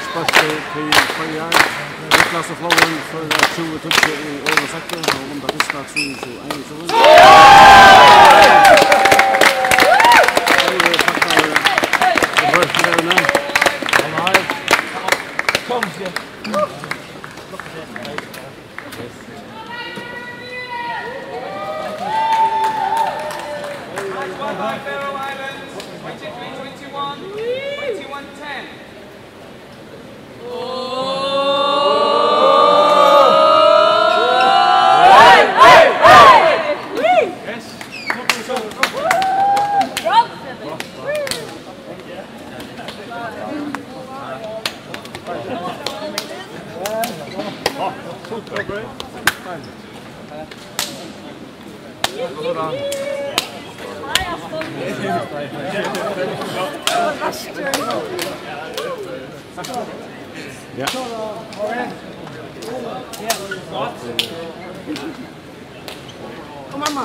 spalter till Fajar. Niklas och Flowen för 20-20 i översättning och under första 3-21. Faroe Islands, 23-21, 21-10. Ja. Kom mamma.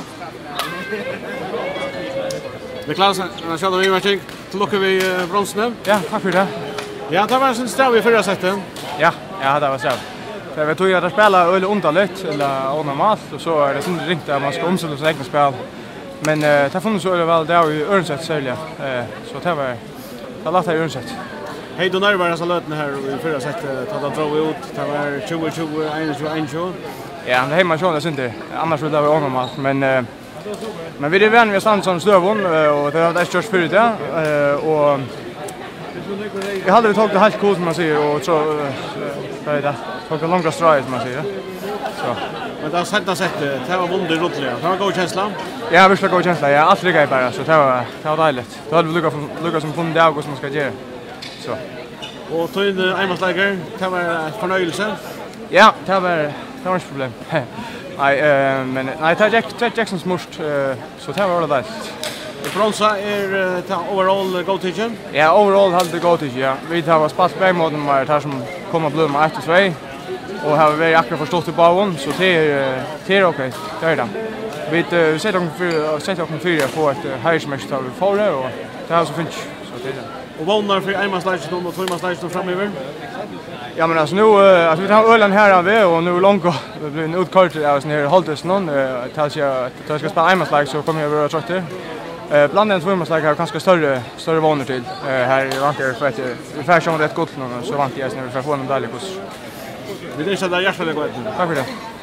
Niklas, jag kör vi matching. Tillbaka vi bronsen. Ja, tack för det. Ja, det var en strav i förra sätten. Ja, det var så. För vi tog ju att spela öl underligt eller normalt och så är det sånt ringt att man ska omsätta sig egna spel. Men det fanns så väl där i Örnsätt sälja. Så det var lätt här i Örnsätt. Hej då när var det så löten här i förra sättet att dra ut. Det var 20-20, 21-21. Ja, det hemma sjön det inte. Annars skulle det vara onormalt, men vi är vän vi stand som Stövon och det har det körs för det och jag hade tagit det helt coolt som man säger och så vad är det? Tog en långa stride som man säger. Så. Men det har sett det var vunnit rotliga. Det var god känsla. Ja, visst god känsla. Jag allt ligger bara så det var dejligt. Då hade vi lyckats som funnit det som man ska göra. Så. Och tog in Eimarsläger. Det var förnöjelse. Ja, det var inget problem. Nej, men nej, det är Jacksons must så det var det. Bronsa är overall go teachen. Ja, overall hade det gått ja. Vi har spalt bägmåden var det som kommer bli med 1-2 och har vi akkurat förstått i bauen så det är okej. Det är det. Vi sätter oss fyra på ett höjsmästare förra och det har så fint så det är det. Och vånar för Eimarsläger och Tvåmarsläger framöver. Ja men alltså nu alltså vi tar ölen här av och nu långt det blir en utkort av sån här hålltes någon tills jag ska spela Eimarsläger så kommer jag vara trött. Bland den Tvåmarsläger har ganska större vånor till här i Vankar för att vi får sjön rätt gott någon så vant jag när vi får få en dalikos. Vi det så där hjärtligt gott. Tack för det.